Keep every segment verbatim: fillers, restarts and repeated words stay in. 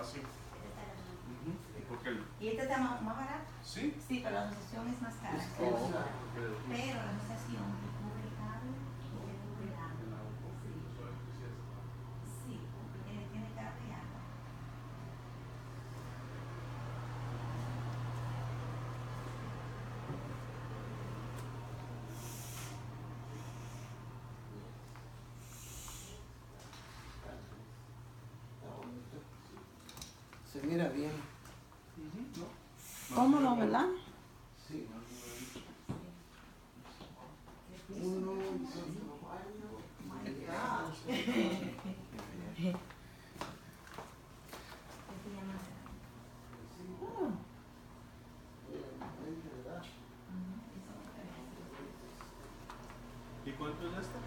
vacío. Uh-huh. ¿Y por qué no? ¿Y este está más, más barato? Sí. Sí, pero la asociación es más cara. Oh, pero la asociación cubre el cable y cubre el agua. Sí, sí, eh, tiene cable y agua. Se mira bien. Uh-huh. No. Cómodo, ¿verdad? Sí. Uno, próximo año. My God. Este llama Oh. ¿Y cuánto es este?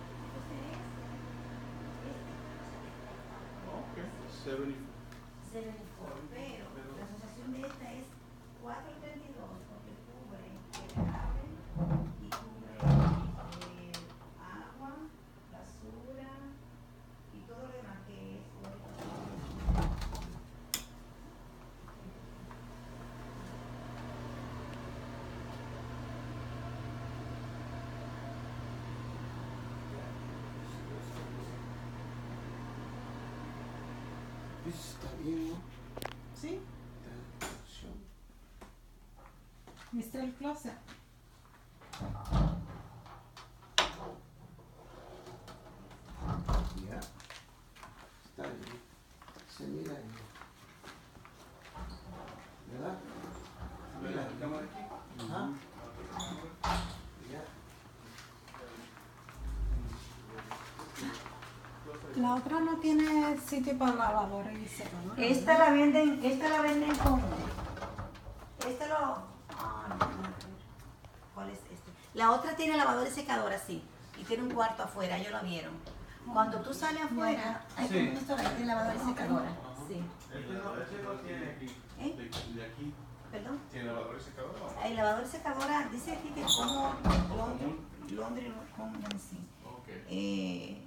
Ok, setenta. setenta y cuatro, pero la asociación de esta es cuatrocientos treinta y dos porque cubre el cable y cubre eh, agua, basura y todo lo demás que es Está bien, ¿no? Sí. Traducción. ¿Viste el closet? Ya. Está bien. Se mira bien. ¿Verdad? Se mira bien. ¿Cámara aquí? Ajá. Ya. La otra no tiene sitio para lavadora y secadora. esta la venden, esta la venden con esta lo ah, no, no, ¿cuál es este? La otra tiene lavadora y secadora, sí, y tiene un cuarto afuera, ellos lo vieron. Cuando tú sales afuera, hay como un restaurante de lavadora y secadora. Sí. Este no, este no tiene aquí. ¿Eh? De, de aquí. ¿Perdón? ¿Tiene lavadora y secadora? El lavador y secadora dice aquí que como laundry, laundry, como sí. Ok. Eh,